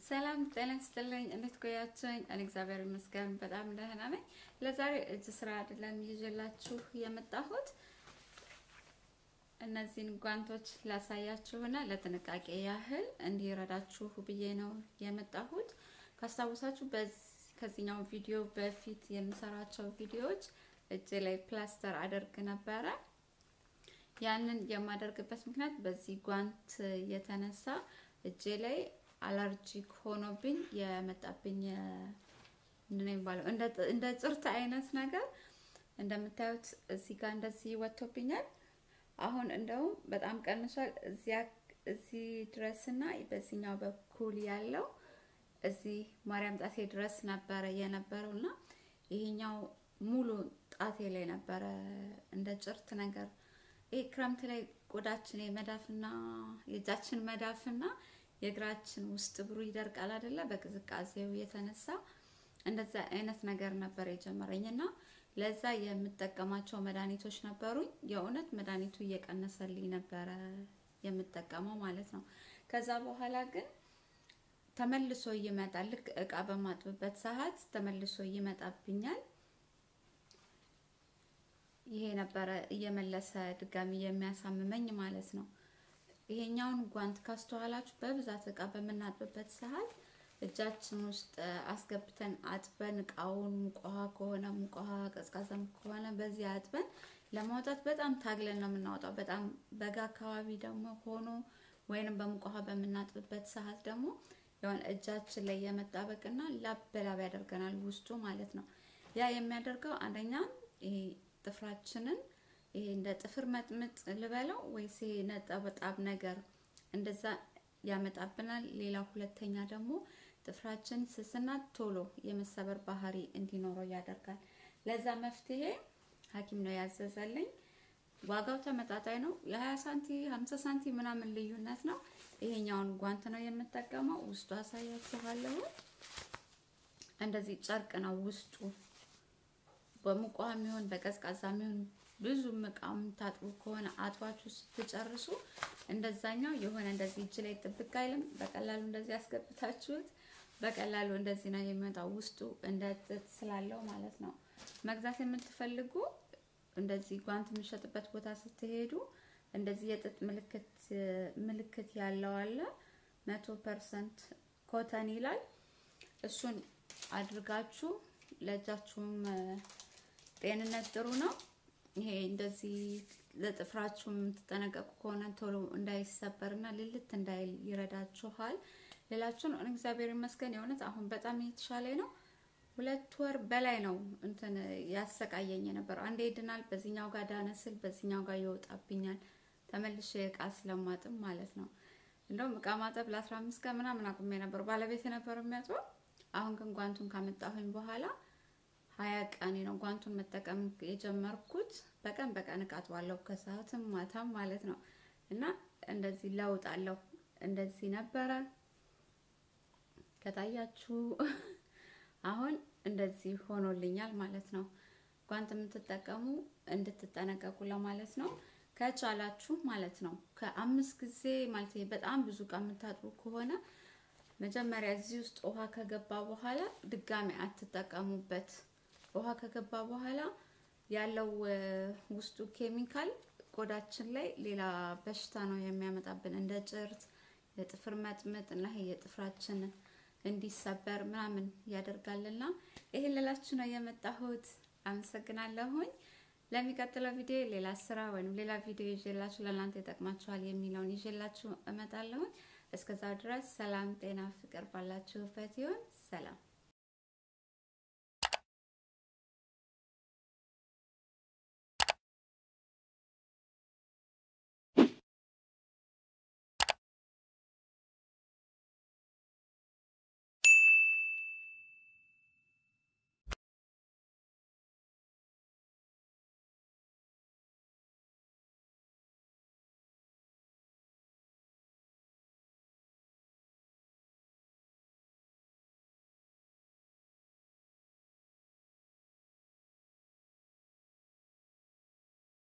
ሰላም ጤና ይስጥልኝ እንዴት ቆያችሁኝ? እኔ እግዚአብሔር ይመስገን በጣም ደህና ነኝ። ለዛሬ እጅ ስራ አይደለም ይዤላችሁ የመጣሁት እነዚህን ጓንቶች ላሳያችሁና ለጥንቃቄ ያህል እንዲረዳችሁ ብዬ ነው የመጣሁት። ካስታወሳችሁ ከዚህኛው ቪዲዮ በፊት የምሰራቸው ቪዲዮዎች እጄ ላይ ፕላስተር አደርግ ነበረ። ያንን የማደርግበት ምክንያት በዚህ ጓንት የተነሳ እጄ ላይ አለርጂክ ሆኖብኝ የመጣብኝ ምንድነው የሚባለው እንደ ጭርት አይነት ነገር እንደምታዩት እዚህ ጋር እንደዚህ ወጥቶብኛል። አሁን እንደው በጣም ቀንሷል። እዚህ ድረስና በዚህኛው በኩል ያለው እዚህ ማርያም ጣቴ ድረስ ነበር የነበረውና ይሄኛው ሙሉ ጣቴ ላይ ነበር እንደ ጭርት ነገር። ይሄ ክረምት ላይ ቆዳችን የመዳፍና የእጃችን መዳፍና የእግራችን ውስጥ ብሩ ይደርቃል አይደለ? በቅዝቃዜው የተነሳ እንደዛ አይነት ነገር ነበር የጀመረኝና ለዛ የምጠቀማቸው መድኃኒቶች ነበሩኝ። የእውነት መድኃኒቱ እየቀነሰልኝ ነበር የምጠቀመው ማለት ነው። ከዛ በኋላ ግን ተመልሶ ይመጣል። ልክ እቃ በማጥብበት ሰዓት ተመልሶ ይመጣብኛል። ይሄ ነበር እየመለሰ ድጋሚ የሚያሳምመኝ ማለት ነው። ይሄኛውን ጓንት ካስተዋላችሁ በብዛት እቃ በመናጥብበት ሰዓት እጃችን ውስጥ አስገብተን አጥበን እቃውን ሙቀሃ ከሆነ ሙቀሃ ቀዝቃዛም ከሆነ በዚህ አጥበን ለማውጣት በጣም ታግለን ነው የምናወጣው። በጣም በጋ አካባቢ ደግሞ ሆኖ ወይንም በሙቀሃ በመናጥብበት ሰዓት ደግሞ የሆነ እጃችን ላይ የመጣበቅና ላበላብ ያደርገናል ውስጡ ማለት ነው። ያ የሚያደርገው አንደኛ ይሄ ጥፍራችንን ይሄ እንደ ጥፍር መጥምጥ ልበለው ወይስ ይሄ ነጠብጣብ ነገር እንደዛ ያመጣብናል። ሌላ ሁለተኛ ደግሞ ጥፍራችን ስስና ቶሎ የመሰበር ባህሪ እንዲኖረው ያደርጋል። ለዛ መፍትሄ ሐኪም ነው ያዘዘልኝ። ዋጋው ተመጣጣኝ ነው። የ20 ሳንቲም 50 ሳንቲም ምናምን ልዩነት ነው። ይሄኛውን ጓንት ነው የምጠቀመው። ውስጡ አሳያችኋለሁ። እንደዚህ ጨርቅ ነው ውስጡ። በሙቀሃም ይሁን በቀዝቃዛም ይሁን ብዙ መቃም ታጥቡ ከሆነ አጥባችሁ ስትጨርሱ እንደዛኛው የሆነ እንደዚህ እጅ ላይ ጥብቅ አይልም። በቀላሉ እንደዚህ አስገብታችሁት በቀላሉ እንደዚህ ነው የሚመጣው ውስጡ እንደጥጥ ስላለው ማለት ነው። መግዛት የምትፈልጉ እንደዚህ ጓንት የሚሸጥበት ቦታ ስትሄዱ እንደዚህ የጥጥ ምልክት ያለው አለ 100% ኮተን ይላል። እሱን አድርጋችሁ ለእጃችሁም ጤንነት ጥሩ ነው። ይሄ እንደዚህ ለጥፍራችሁ የምትጠነቀቁ ከሆነ ቶሎ እንዳይሰበርና ልልት እንዳይል ይረዳችኋል። ሌላችሁ ነው እግዚአብሔር ይመስገን የሆነ አሁን በጣም እየተሻለ ነው። 2 ወር በላይ ነው እንትን ያሰቃየኝ ነበር። አንዴ ይድናል፣ በዚህኛው ጋር ዳነስል በዚህኛው ጋር ይወጣብኛል። ተመልሼ እቃ ስለማጥም ማለት ነው። እንደውም እቃ ማጠብ ለ15 ቀን ምናምን አቁሜ ነበር። ባለቤቴ ነበር የሚያጥበው። አሁን ግን ጓንቱን ካመጣሁኝ በኋላ 20 ቀን ነው ጓንቱን መጠቀም የጀመርኩት። በቀን እቃጥባለሁ ከሰዓትም ማታም ማለት ነው። እና እንደዚህ ለውጥ አለው። እንደዚህ ነበረ ከታያችሁ አሁን እንደዚህ ሆኖልኛል ማለት ነው። ጓንት የምትጠቀሙ እንድትጠነቀቁ ለማለት ነው። ከቻላችሁ ማለት ነው ከ5 ጊዜ ማለት በጣም ብዙ ቀን የምታጥቡ ከሆነ መጀመሪያ እዚህ ውስጥ ውሃ ከገባ በኋላ ድጋሚ አትጠቀሙበት። ውሃ ከገባ በኋላ ያለው ውስጡ ኬሚካል ቆዳችን ላይ ሌላ በሽታ ነው የሚያመጣብን እንደ ጭርት የጥፍር መጥመጥ እና ይሄ የጥፍራችን እንዲሰበር ምናምን ያደርጋልና ይሄ ለላችሁ ነው የመጣሁት። አመሰግናለሁኝ። ለሚቀጥለው ቪዲዮ ሌላ ስራ ወይንም ሌላ ቪዲዮ ይዤላችሁ ለእናንተ ይጠቅማችኋል የሚለውን ይዤላችሁ እመጣለሁ። እስከዛው ድረስ ሰላም ጤና ፍቅር ባላችሁበት ይሁን። ሰላም